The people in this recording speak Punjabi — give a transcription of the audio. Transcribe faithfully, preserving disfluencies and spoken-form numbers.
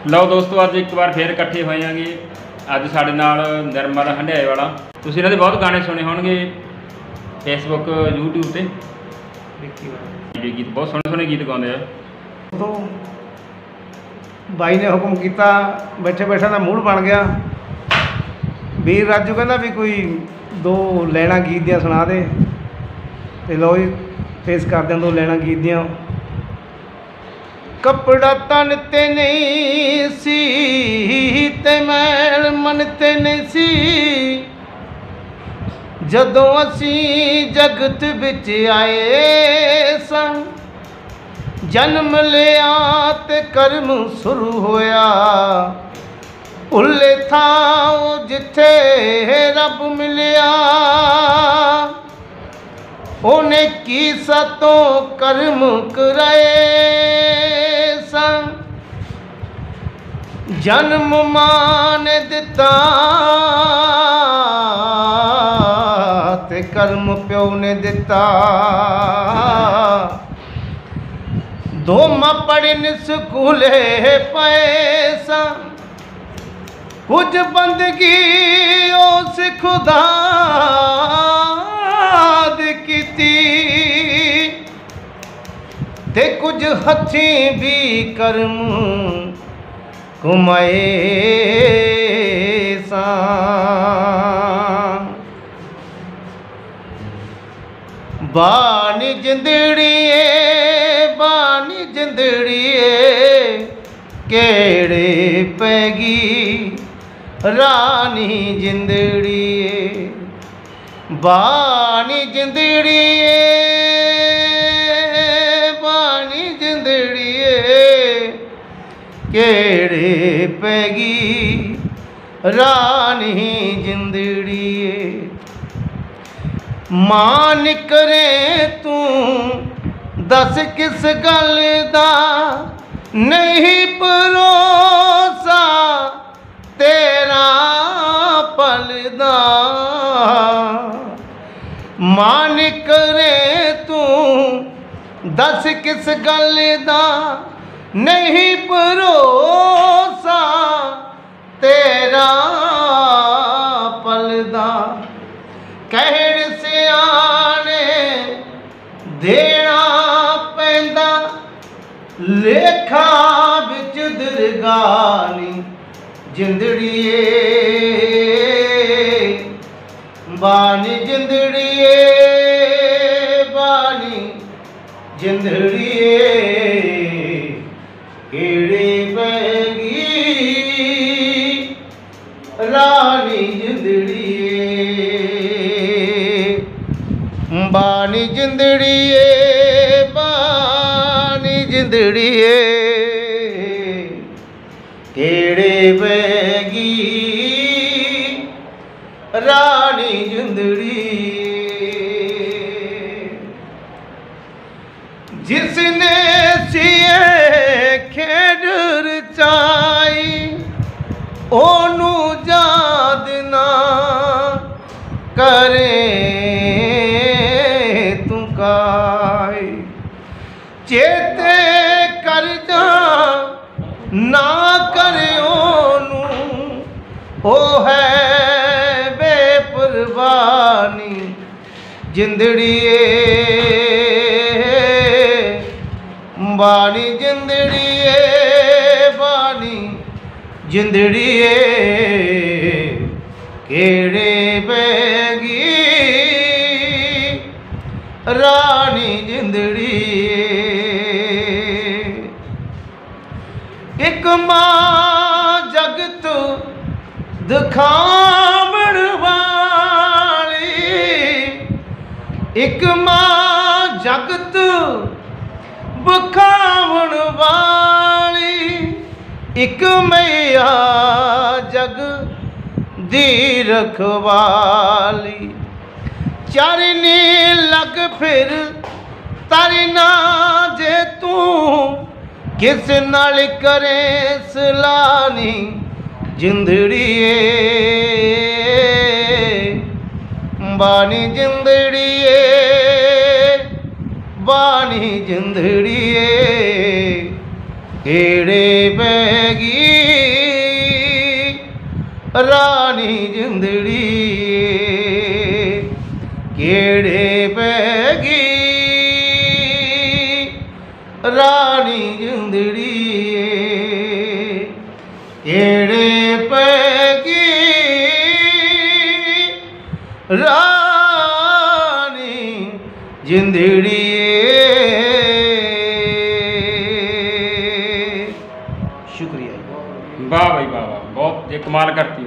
ਲਓ ਦੋਸਤੋ, ਅੱਜ ਇੱਕ ਵਾਰ ਫੇਰ ਇਕੱਠੇ ਹੋਏ ਆਂਗੇ। ਅੱਜ ਸਾਡੇ ਨਾਲ ਨਿਰਮਲ ਹੰਡਿਆਏ ਵਾਲਾ। ਤੁਸੀਂ ਇਹਨਾਂ ਦੇ ਬਹੁਤ ਗਾਣੇ ਸੁਣੇ ਹੋਣਗੇ ਫੇਸਬੁੱਕ ਯੂਟਿਊਬ ਤੇ। ਗੀਤ ਬਹੁਤ ਸੋਹਣੇ ਸੋਹਣੇ ਗੀਤ ਗਾਉਂਦੇ ਆ। ਉਦੋਂ ਬਾਈ ਨੇ ਹੁਕਮ ਕੀਤਾ, ਬੈਠੇ ਬੈਠਾ ਦਾ ਮੂਡ ਬਣ ਗਿਆ। ਵੀਰ ਰਾਜੂ ਕਹਿੰਦਾ ਵੀ ਕੋਈ ਦੋ ਲੈਣਾ ਗੀਤ ਦੀਆਂ ਸੁਣਾ ਦੇ। ਤੇ ਲਓ ਜੀ, ਪੇਸ਼ ਕਰਦੇ ਦੋ ਲੈਣਾ ਗੀਤ ਦੀਆਂ। ਕੱਪੜਾ ਤਨ ਤੇ ਨਹੀਂ ਸੀ ਤੇ ਮੈਲ ਮਨ ਤੇ ਨਹੀਂ ਸੀ, ਜਦੋਂ ਅਸੀਂ ਜਗਤ ਵਿੱਚ ਆਏ ਸਾਂ। ਜਨਮ ਲਿਆ ਤੇ ਕਰਮ ਸ਼ੁਰੂ ਹੋਇਆ, ਭੁੱਲੇ ਥਾਂ ਜਿੱਥੇ ਰੱਬ ਮਿਲਿਆ। ਉਹਨੇ ਕੀ ਸਾਤੋਂ ਕਰਮ ਕਰਾਏ ਸਾਂ। ਜਨਮ ਮਾਂ ਨੇ ਦਿੱਤਾ ਤੇ ਕਰਮ ਪਿਓ ਨੇ ਦਿੱਤਾ। ਦੋਵਾਂ ਪੜ੍ਹਨ ਸਕੂਲੇ ਪਏ ਸਾਂ, ਕੁਝ ਬੰਦਗੀ ਉਸ ਖੁਦਾ ਦੀ ਕੀਤੀ ਤੇ ਕੁਝ ਹੱਥੀਂ ਵੀ ਕਰਮ ਕਮਾਏ ਸਾਂ। ਬਾਣੀ ਜਿੰਦੜੀਏ ਬਾਣੀ ਜਿੰਦੜੀਏ, ਕਿਹੜੇ ਪੈ ਗਈ ਰਾਣੀ ਜਿੰਦੜੀਏ। ਬਾਣੀ ਜਿੰਦੜੀਏ ਬਾਣੀ ਜਿੰਦੜੀਏ, ਕਿਹੜੇ ਪੈ ਗਈ ਰਾਣੀ ਜਿੰਦੜੀਏ। ਮਾਨ ਕਰੇ ਤੂੰ ਦੱਸ ਕਿਸ ਗੱਲ ਦਾ ਨਹੀਂ ਭਰੋਸਾ ਤੇਰਾ ਪਲਦਾ। ਮਾਨ ਕਰੇ ਤੂੰ ਦੱਸ ਕਿਸ ਗੱਲ ਦਾ ਨਹੀਂ ਭਰੋਸਾ ਤੇਰਾ ਪਲਦਾ। ਕਹਿਣ ਸਿਆਣੇ ਦੇਣਾ ਪੈਂਦਾ, ਲੇਖਾ ਵਿੱਚ ਦਰਗਾਨੀ ਜਿੰਦੜੀਏ। ਬਾਣੀ ਜਿੰਦੜੀਏ ਬਾਣੀ ਜਿੰਦੜੀਏ, ਕਿਹੜੇ ਪੈ ਗਈ ਰਾਣੀ ਜਿੰਦੜੀਏ। ਬਾਣੀ ਜਿੰਦੜੀਏ ਬਾਣੀ ਜਿੰਦੜੀਏ, ਕਿਹੜੇ ਪੈ ਗਈ ਰਾਣੀ ਜਿੰਦੜੀਏ। ਜਿਸਨੇ ਸੀਏ ਖੇਡ ਰਚਾਈ, ਉਹਨੂੰ ਯਾਦ ਨਾ ਕਰੇ ਤੂੰ ਕਾਈ। ਚੇਤੇ ਕਰ ਜਾ ਨਾ ਕਰਿਓ ਨੂੰ, ਉਹ ਹੈ ਬੇਪਰਵਾਨੀ ਜਿੰਦੜੀਏ। ਬਾਣੀ ਜਿੰਦੜੀਏ ਬਾਣੀ ਜਿੰਦੜੀਏ, ਕਿਹੜੇ ਪੈ ਗਈ ਰਾਣੀ ਜਿੰਦੜੀਏ। ਇੱਕ ਮਾਂ ਜਗਤ ਦਿਖਾਵਣ ਵਾਲੀ, ਇੱਕ ਮਾਂ ਜਗਤ ਵਿਖਾਵਣ ਵਾਲੀ, ਇੱਕ ਮਈਆ ਜਗ ਦੀ ਰਖਵਾਲੀ। ਚਰਨੀ ਲੱਗ ਫਿਰ ਤਰਨਾ ਜੇ ਤੂੰ, ਕਿਸ ਨਾਲ ਕਰੇ ਸਲਾਨੀ ਜਿੰਦੜੀਏ। ਬਾਣੀ ਜਿੰਦੜੀਏ ਬਾਣੀ ਜਿੰਦੜੀਏ, ਕਿਹੜੇ ਪੈ ਗਈ ਰਾਣੀ ਜਿੰਦੜੀ, ਕਿਹੜੇ ਪੈ ਗਈ ਰਾਣੀ ਜਿੰਦੜੀ, ਕਿਹੜੇ ਪੈ ਗਈ ਰਾਣੀ ਜਿੰਦੜੀ। ਸ਼ੁਕਰੀਆ। ਵਾਹ ਬਈ ਵਾਹ ਵਾਹ, ਬਹੁਤ ਇਹ ਕਮਾਲ ਕਰਤੀ।